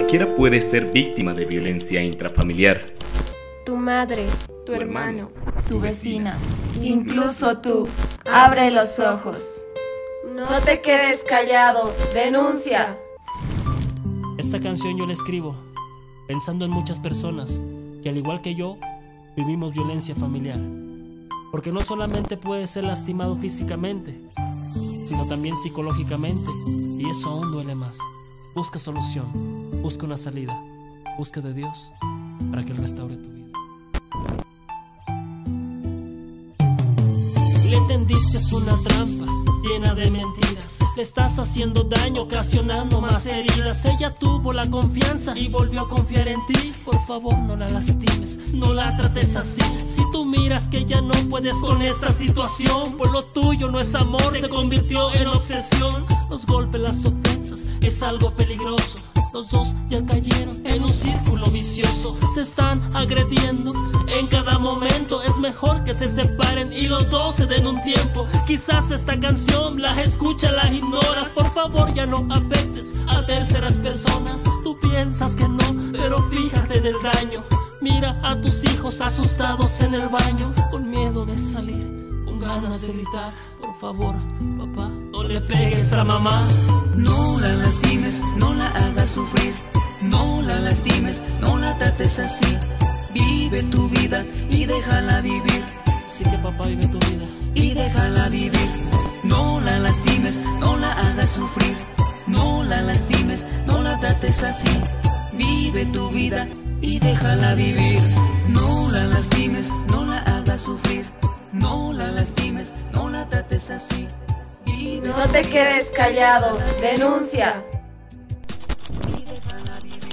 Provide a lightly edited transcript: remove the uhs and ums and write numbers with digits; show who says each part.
Speaker 1: Cualquiera puede ser víctima de violencia intrafamiliar.
Speaker 2: Tu madre, tu hermano, tu vecina, incluso tú. Abre los ojos. No te quedes callado, denuncia.
Speaker 3: Esta canción yo la escribo pensando en muchas personas que al igual que yo vivimos violencia familiar. Porque no solamente puedes ser lastimado físicamente, sino también psicológicamente, y eso aún duele más. Busca solución, busca una salida, busca de Dios para que Él restaure tu vida. Le tendiste una trampa llena de mentiras, le estás haciendo daño, ocasionando más heridas. Ella tuvo la confianza y volvió a confiar en ti. Por favor no la lastimes, no la trates así. Si tú miras que ya no puedes con esta situación, pues lo tuyo no es amor, se convirtió en obsesión. Los golpes, las ofensas, es algo peligroso. Los dos ya cayeron en un círculo vicioso. Se están agrediendo en cada momento. Es mejor que se separen y los dos se den un tiempo. Quizás esta canción las escuchas, las ignoras. Por favor ya no afectes a terceras personas. Tú piensas que no, pero fíjate en el daño. Mira a tus hijos asustados en el baño, con miedo de salir, con ganas de gritar. Por favor, papá, no le pegues a mamá.
Speaker 4: No la lastimes, no la hagas sufrir. No la lastimes, no la trates así. Vive tu vida y déjala vivir.
Speaker 3: Así que papá, vive tu vida
Speaker 4: y déjala vivir. No la lastimes, no la hagas sufrir. No la lastimes, no la trates así. Vive tu vida y déjala vivir. No la lastimes, no la hagas sufrir. No la lastimes, no la trates así.
Speaker 2: No te quedes callado, denuncia.
Speaker 4: Y déjala vivir.